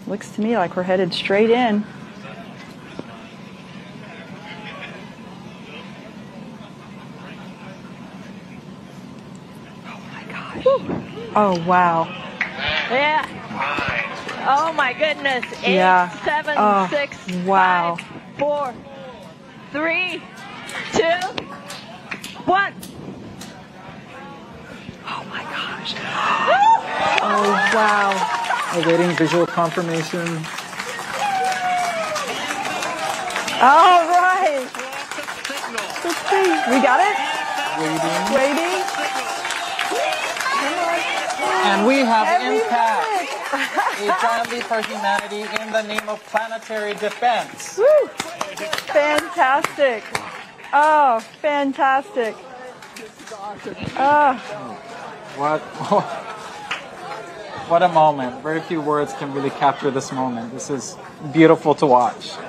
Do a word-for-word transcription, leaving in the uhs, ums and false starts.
Looks to me like we're headed straight in. Oh my gosh. Woo. Oh wow. Yeah. Oh my goodness. Eight, yeah. seven, oh, six, wow. five, four, three, two, one. Oh my gosh. Oh wow. Awaiting visual confirmation. All right. Let's see. We got it? Waiting. Waiting. And we have Every impact. A family for humanity in the name of planetary defense. Woo. Fantastic. Oh, fantastic. Oh. What? What a moment. Very few words can really capture this moment. This is beautiful to watch.